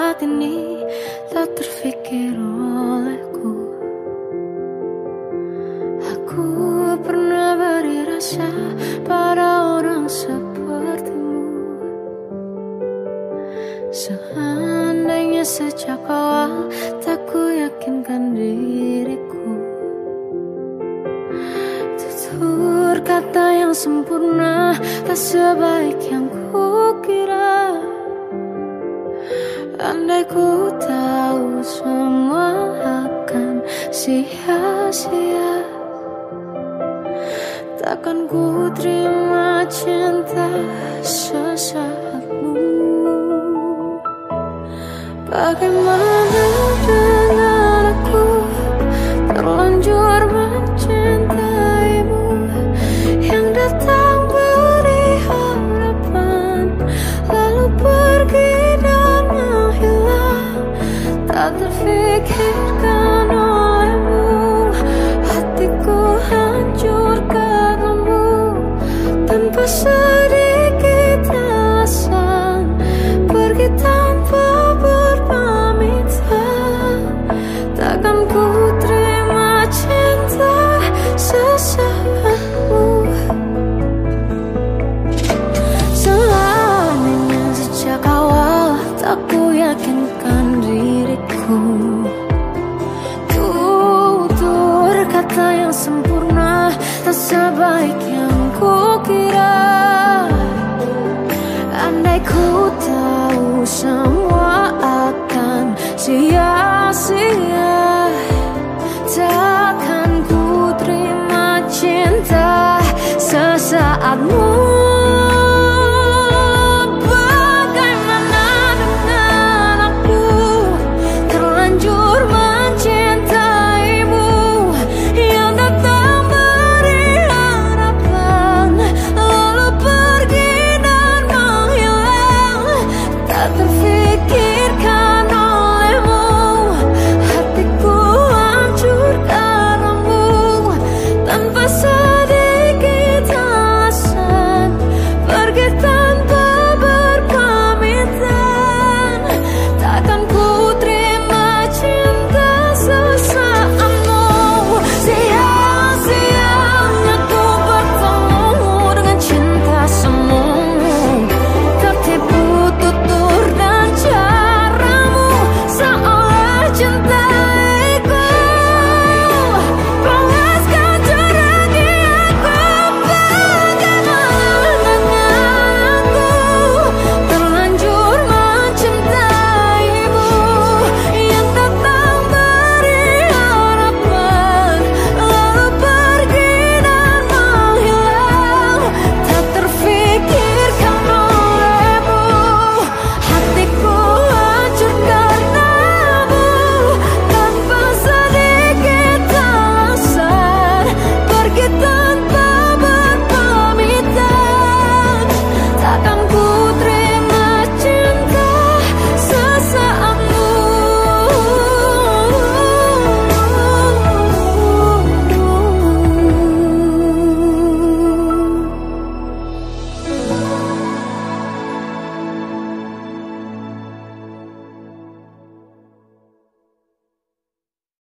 saat ini tak terfikir olehku. Aku pernah beri rasa pada orang sepertimu. Seandainya sejak awal tak ku yakinkan diriku, tutur kata yang sempurna tak sebaik yang ku kira. Andai ku tahu semua akan sia-sia, takkan ku terima cinta sesaatmu. Bagaimana dengan aku terlanjur mencintaimu, yang datang beri harapan lalu pergi dan menghilang. Tak terfikirkan olehmu, hatiku hancur karenamu. Tanpa sedikit alasan pergi tanpa berpamitan, takkan ku terima cinta sesaatmu. Seandainya sejak awal tak ku yakinkan diriku, tutur kata yang sempurna tak sebaik yang ku kira. Andai ku tahu semua akan sia